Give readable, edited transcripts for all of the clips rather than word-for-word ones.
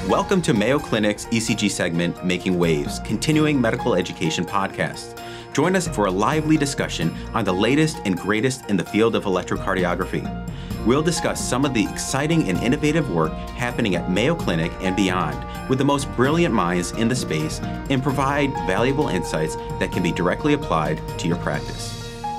Welcome to Mayo Clinic's ECG segment, Making Waves, continuing medical education podcast. Join us for a lively discussion on the latest and greatest in the field of electrocardiography. We'll discuss some of the exciting and innovative work happening at Mayo Clinic and beyond with the most brilliant minds in the space and provide valuable insights that can be directly applied to your practice.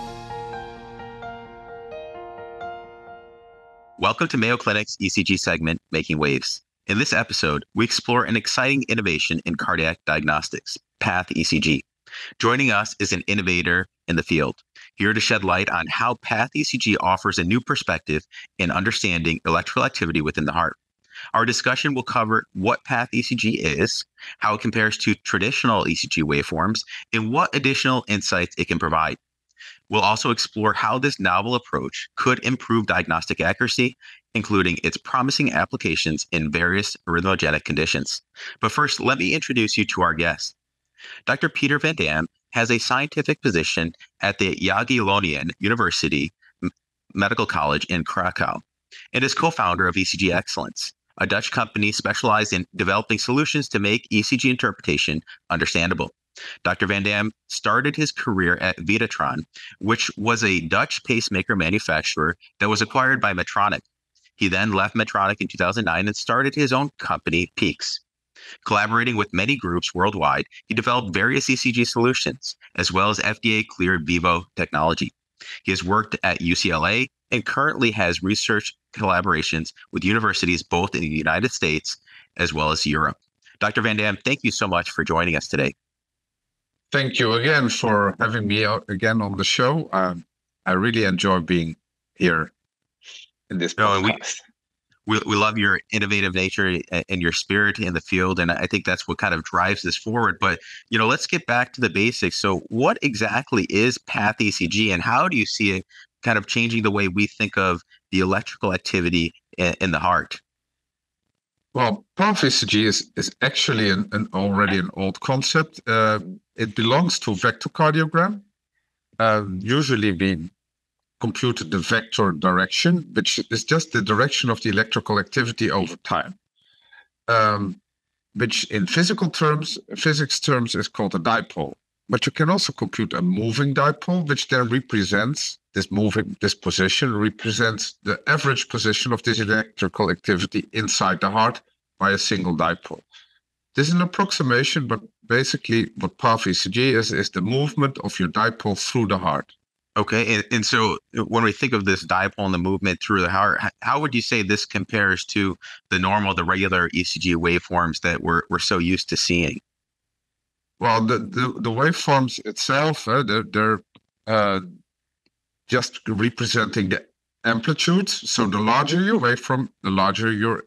Welcome to Mayo Clinic's ECG segment, Making Waves. In this episode, we explore an exciting innovation in cardiac diagnostics, PathECG. Joining us is an innovator in the field, here to shed light on how PathECG offers a new perspective in understanding electrical activity within the heart. Our discussion will cover what PathECG is, how it compares to traditional ECG waveforms, and what additional insights it can provide. We'll also explore how this novel approach could improve diagnostic accuracy, including its promising applications in various arrhythmogenic conditions. But first, let me introduce you to our guest. Dr. Peter Van Dam has a scientific position at the Jagiellonian University Medical College in Krakow and is co-founder of ECG Excellence, a Dutch company specialized in developing solutions to make ECG interpretation understandable. Dr. Van Dam started his career at Vitatron, which was a Dutch pacemaker manufacturer that was acquired by Medtronic. He then left Medtronic in 2009 and started his own company, Peaks. Collaborating with many groups worldwide, he developed various ECG solutions, as well as FDA-cleared Vivo technology. He has worked at UCLA and currently has research collaborations with universities both in the United States as well as Europe. Dr. Van Dam, thank you so much for joining us today. Thank you again for having me again on the show. I really enjoy being here in this podcast. We love your innovative nature and your spirit in the field, and I think that's what kind of drives this forward. But, let's get back to the basics. So what exactly is PathECG, and how do you see it kind of changing the way we think of the electrical activity in the heart? Well, PathECG is actually already an old concept. It belongs to vectorcardiogram. Usually we computed the vector direction, which is just the direction of the electrical activity over time, which in physics terms is called a dipole. But you can also compute a moving dipole, which then represents this position, represents the average position of this electrical activity inside the heart by a single dipole. This is an approximation, but basically what PathECG is the movement of your dipole through the heart. Okay, and so when we think of this dipole and the movement through the heart, how would you say this compares to the regular ECG waveforms that we're so used to seeing? Well, the waveforms itself, they're just representing the amplitudes. So the larger your waveform, the larger your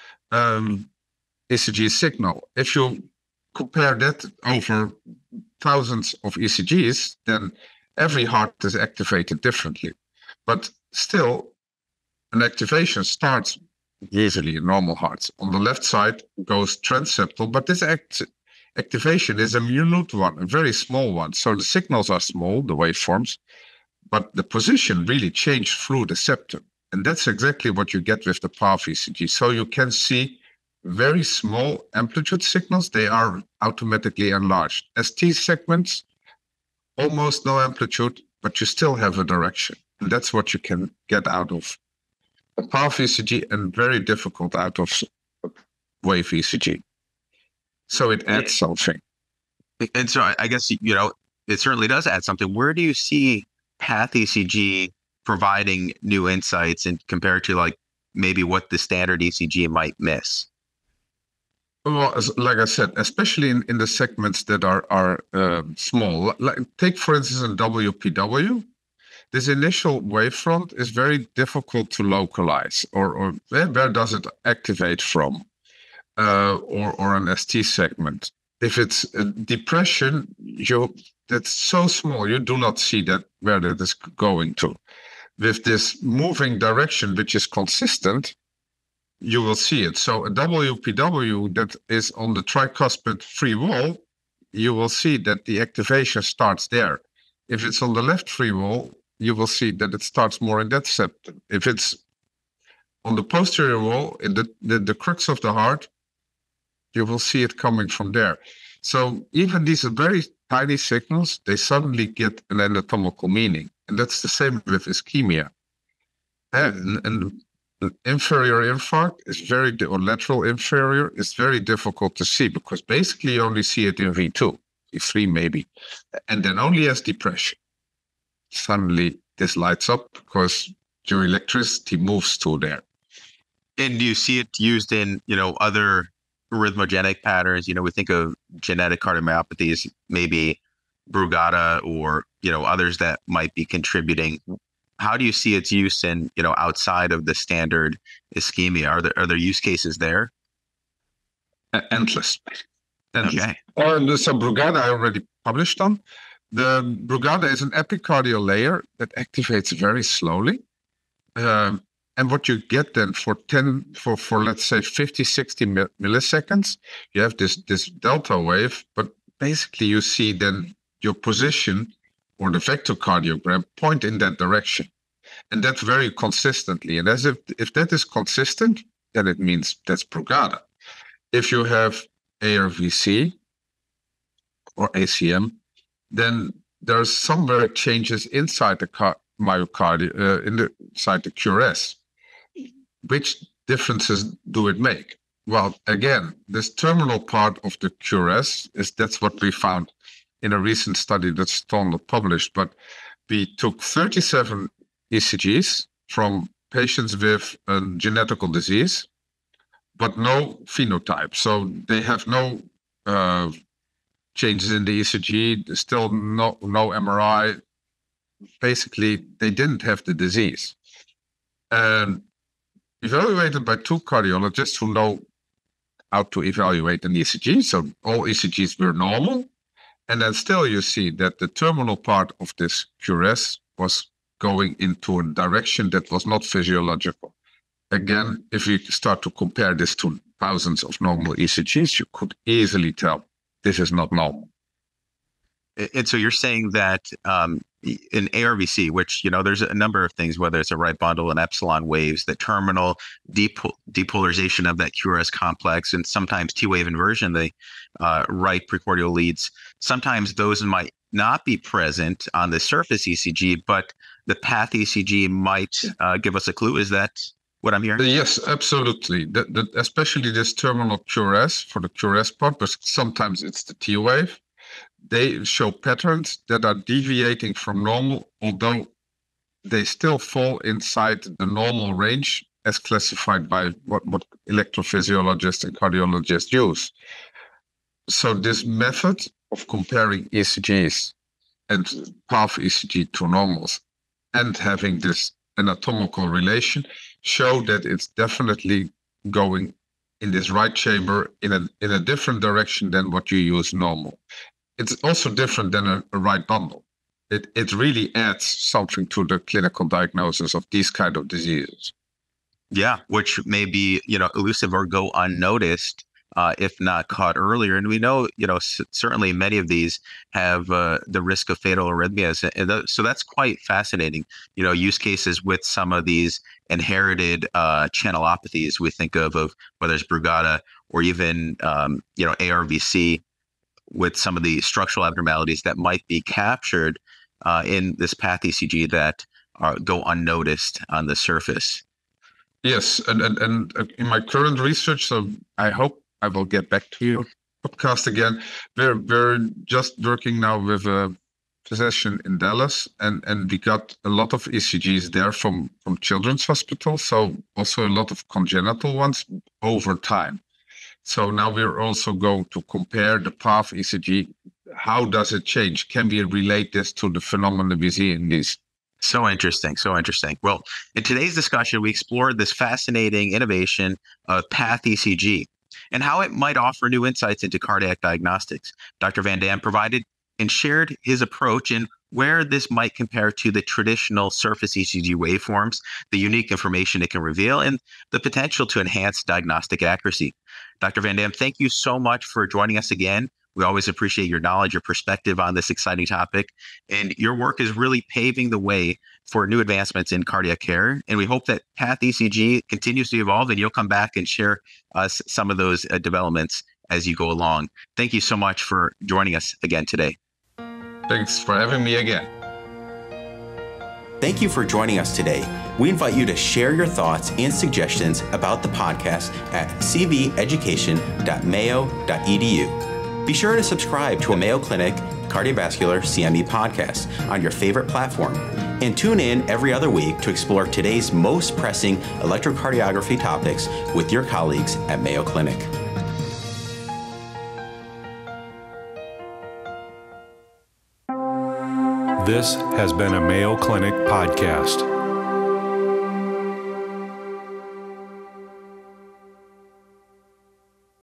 ECG signal. If you compare that over thousands of ECGs, then every heart is activated differently. But still, an activation starts usually in normal hearts. On the left side goes transeptal, but this activation is a minute one, a very small one. So the signals are small, the waveforms, but the position really changed through the septum. And that's exactly what you get with the PathECG. So you can see very small amplitude signals. They are automatically enlarged. ST segments, almost no amplitude, but you still have a direction. And that's what you can get out of a PathECG and very difficult out of wave ECG. So it adds something. And so I guess, it certainly does add something. Where do you see PathECG providing new insights and compared to maybe what the standard ECG might miss? Well, like I said, especially in the segments that are small. Take, for instance, a WPW. This initial wavefront is very difficult to localize, or where does it activate from, or an ST segment. If it's a depression, that's so small, you do not see that where that is going to. With this moving direction, which is consistent, you will see it. So a WPW that is on the tricuspid free wall, you will see that the activation starts there. If it's on the left free wall, you will see that it starts more in that septum. If it's on the posterior wall, in the crux of the heart, you will see it coming from there. So even these are very tiny signals, they suddenly get an anatomical meaning. And that's the same with ischemia. And inferior infarct is or lateral inferior is very difficult to see because basically you only see it in V2, V3 maybe, and then only as depression. Suddenly this lights up because your electricity moves through there. And do you see it used in, other arrhythmogenic patterns? We think of genetic cardiomyopathies, maybe Brugada or, others that might be contributing. How do you see its use in, outside of the standard ischemia? Are there use cases there? Endless. Okay. So Brugada I already published on. The Brugada is an epicardial layer that activates very slowly. And what you get then for let's say 50, 60 milliseconds, you have this delta wave, but basically you see then your position or the vectorcardiogram point in that direction. And that's very consistently. And as if that is consistent, then it means that's Brugada. If you have ARVC or ACM, then there's somewhere changes inside the myocardium, inside the QRS. Which differences do it make? Well, again, this terminal part of the QRS that's what we found in a recent study that's still not published, but we took 37 ECGs from patients with a genetical disease, but no phenotype. So they have no changes in the ECG, still no MRI. Basically, they didn't have the disease. And evaluated by two cardiologists who know how to evaluate an ECG. So all ECGs were normal. And then still you see that the terminal part of this QRS was going into a direction that was not physiological. Again, if you start to compare this to thousands of normal ECGs, you could easily tell this is not normal. And so you're saying that in ARVC, which, there's a number of things, whether it's a right bundle and epsilon waves, the terminal depolarization of that QRS complex, and sometimes T-wave inversion, the right precordial leads, sometimes those might not be present on the surface ECG, but the PathECG might give us a clue. Is that what I'm hearing? Yes, absolutely. Especially this terminal QRS for the QRS part, but sometimes it's the T-wave. They show patterns that are deviating from normal, although they still fall inside the normal range as classified by what electrophysiologists and cardiologists use. So this method of comparing ECGs and PathECG to normals and having this anatomical relation show that it's definitely going in this right chamber in a different direction than what you use normal. It's also different than a right bundle. It really adds something to the clinical diagnosis of these kind of diseases. Yeah, which may be, elusive or go unnoticed if not caught earlier. And we know, certainly many of these have the risk of fatal arrhythmias. And so that's quite fascinating. Use cases with some of these inherited channelopathies we think of whether it's Brugada or even, ARVC, with some of the structural abnormalities that might be captured in this PathECG that go unnoticed on the surface. Yes, and in my current research, so I hope I will get back to your podcast again. We're just working now with a physician in Dallas, and we got a lot of ECGs there from children's hospitals, so also a lot of congenital ones over time. So now we're also going to compare the PathECG. How does it change? Can we relate this to the phenomena we see in these? So interesting. Well, in today's discussion, we explored this fascinating innovation of PathECG and how it might offer new insights into cardiac diagnostics. Dr. Van Dam provided and shared his approach in where this might compare to the traditional surface ECG waveforms, the unique information it can reveal, and the potential to enhance diagnostic accuracy. Dr. Van Dam, thank you so much for joining us again. We always appreciate your knowledge, your perspective on this exciting topic, and your work is really paving the way for new advancements in cardiac care. And we hope that PathECG continues to evolve and you'll come back and share some of those developments as you go along. Thank you so much for joining us again today. Thanks for having me again. Thank you for joining us today. We invite you to share your thoughts and suggestions about the podcast at cveducation.mayo.edu. Be sure to subscribe to a Mayo Clinic Cardiovascular CME podcast on your favorite platform, and tune in every other week to explore today's most pressing electrocardiography topics with your colleagues at Mayo Clinic. This has been a Mayo Clinic podcast.